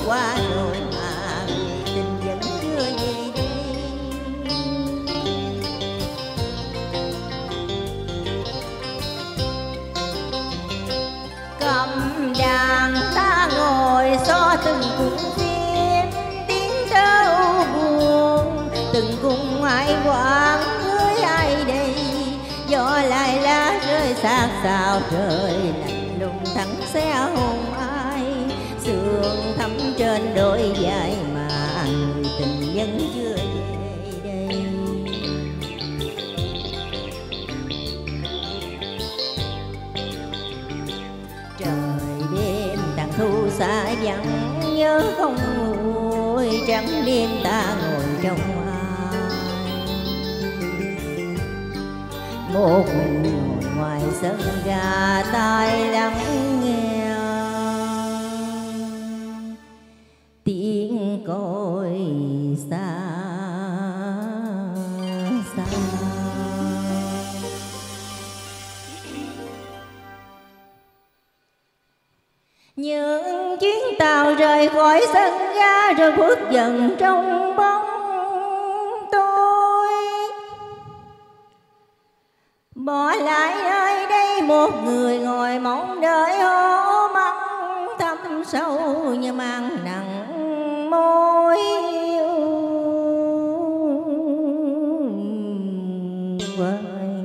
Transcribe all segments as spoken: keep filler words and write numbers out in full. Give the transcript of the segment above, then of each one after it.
qua rồi mà tình vẫn chưa về đây. Cầm đàn ta ngồi xó từng cung phim tiếng trâu buồn, từng cung ai quán với ai đây. Gió lại lá rơi sát sao trời lạnh lùng thẳng xe hồn ai. Sương thắm trên đôi vai mà người tình vẫn chưa về đây. Trời đêm tàn thu xa vắng nhớ không nguôi, trắng đêm ta ngồi trong một mình ngồi ngoài sân ga tai lắng nghe tiếng còi xa xa. Những chuyến tàu rời khỏi sân ga rồi khuất dần trong bóng tôi, bỏ lại nơi đây một người ngồi mong đợi hố mắt thâm sâu như mang nặng mối yêu vơi.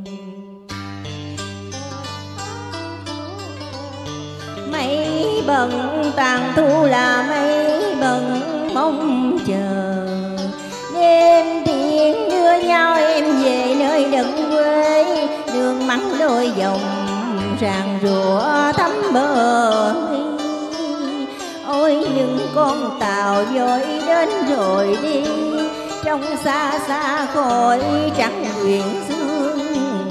Mây bận tàn thu là mây bận mong chờ, đêm tiếng đưa nhau em về nơi đất quê. Nước mắt đôi dòng ràng rụa thắm bờ mi. Ôi những con tàu vội đến rồi đi, trong xa xa khỏi trắng quyện sương.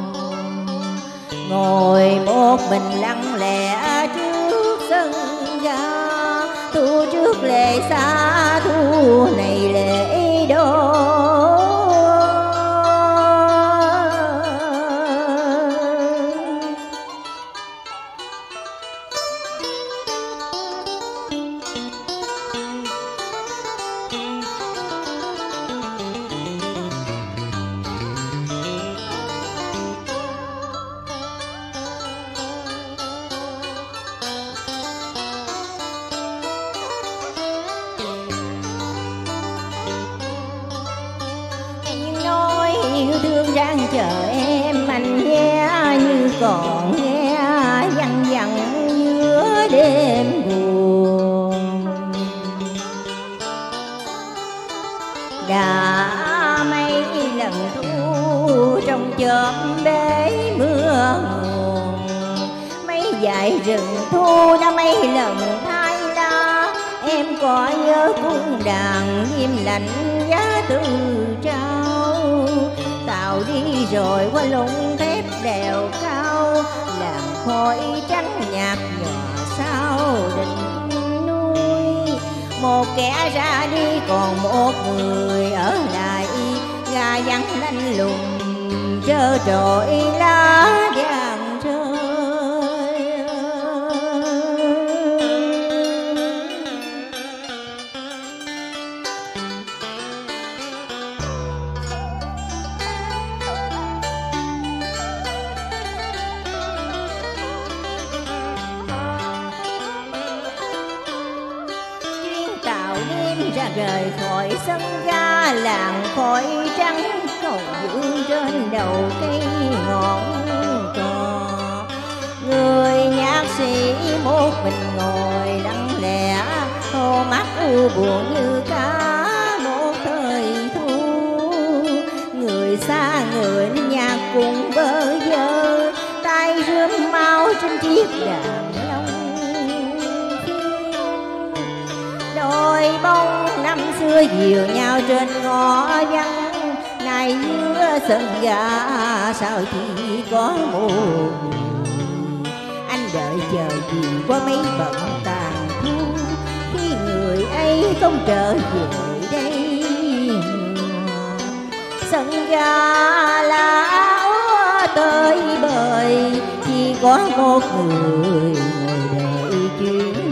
Ngồi một mình lặng lẽ trước sân ga, thu trước lệ xa thu này lệ đôi. Yêu thương đang chờ em anh nghe như còn nghe văng vẳng giữa đêm buồn. Đã mấy lần thu trong chớm bể mưa nguồn, mấy dải rừng thu đã mấy lần thay la. Em có nhớ cung đàn im lạnh giá từ trao, tàu đi rồi qua lũng thép đèo cao, làng khói trắng nhạt nhòa sao đỉnh núi. Một kẻ ra đi còn một người ở lại, gà vắng lạnh lùng trơ trội lá vàng rơi. Ra rời khỏi sân ga, làng khói trắng cầu vương trên đầu cây ngọn cò. Người nhạc sĩ một mình ngồi lặng lẽ, hô mắt u buồn như cá một thời thu. Người xa người nhạc cùng bơ vơ, tay rơm mau trên chiếc đàn long. Đôi bóng năm xưa dìu nhau trên ngõ vắng, nay giữa sân ga sao chỉ có một người. Anh đợi chờ gì qua mấy bận tàn thu, khi người ấy không trở về đây. Sân ga lá tới bời, chỉ có một người ngồi đợi chuyến